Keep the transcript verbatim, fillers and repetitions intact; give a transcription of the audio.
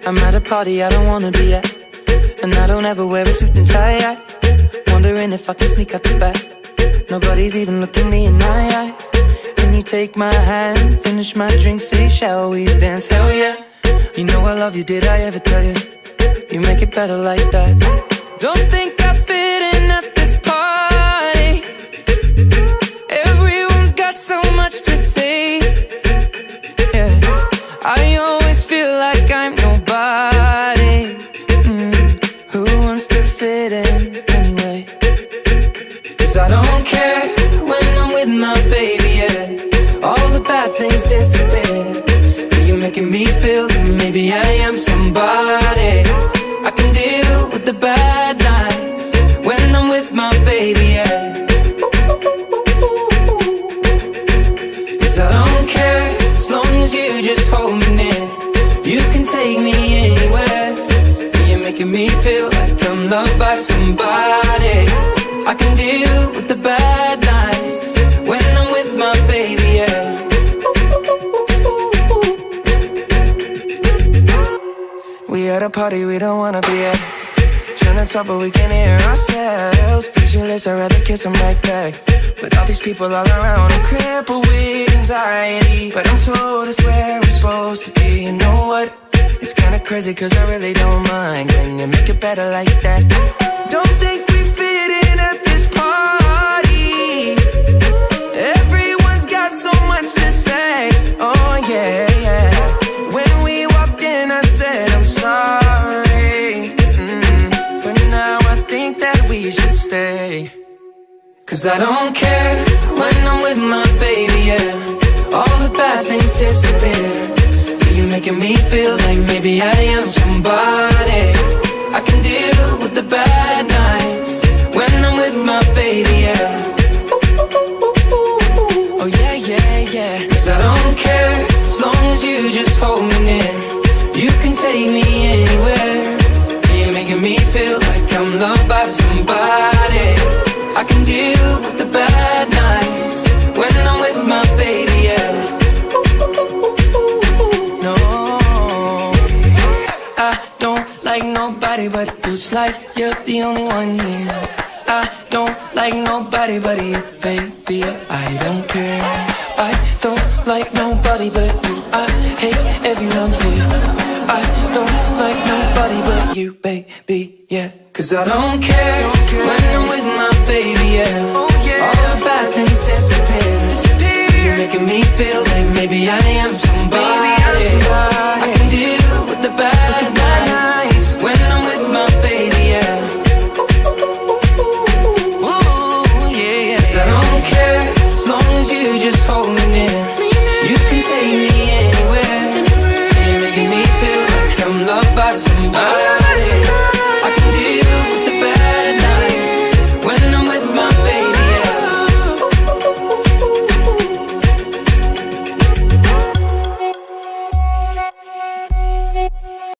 I'm at a party I don't wanna be at, and I don't ever wear a suit and tie yet. Wondering if I can sneak out the back. Nobody's even looking me in my eyes. Can you take my hand, finish my drink, say shall we dance? Hell yeah. You know I love you, did I ever tell you? You make it better like that. Don't think I fit in at this party. Everyone's got so much to say. Yeah, I always feel like I'm nobody. mm. Who wants to fit in anyway? Cause I don't care when I'm with my baby, yeah. All the bad things disappear. You're making me feel that maybe I am somebody. I can deal with the bad nights when I'm with my baby, yeah. Cause I don't care as long as you just hold me near. You can take me anywhere. You're making me feel like I'm loved by somebody. I can deal with the bad nights when I'm with my baby, yeah. We at a party we don't wanna be at. Trying to talk but we can't hear ourselves. Pictureless, I'd rather kiss them right back. But all these people all around, I'm crippled with anxiety. But I'm told it's where I'm supposed to be. You know what? It's kinda crazy cause I really don't mind. Can you make it better like that? Don't think we fit in at this party. Everyone's got so much to say. Oh yeah, yeah. When we walked in I said I'm sorry, mm, but now I think that we should stay. Cause I don't care when I'm with my baby, yeah. All the bad things disappear. You're making me feel like maybe I am somebody. I can deal with the bad nights when I'm with my baby, yeah. Oh yeah, yeah, yeah. Cause I don't care as long as you just hold me near. You can take me anywhere. You're making me feel like I'm loved by somebody. I can deal with the bad nights when I'm with my baby, yeah. No, I don't like nobody but you. It's like you're the only one here. I don't like nobody but you, baby. I don't care. I don't like nobody but you. I hate everyone here. I don't like nobody but you, baby, yeah. Cause I don't care, don't care when I'm with my baby, yeah. Oh, yeah. All the bad things disappear. disappear. You're making me feel like maybe I am somebody. Maybe I'm somebody.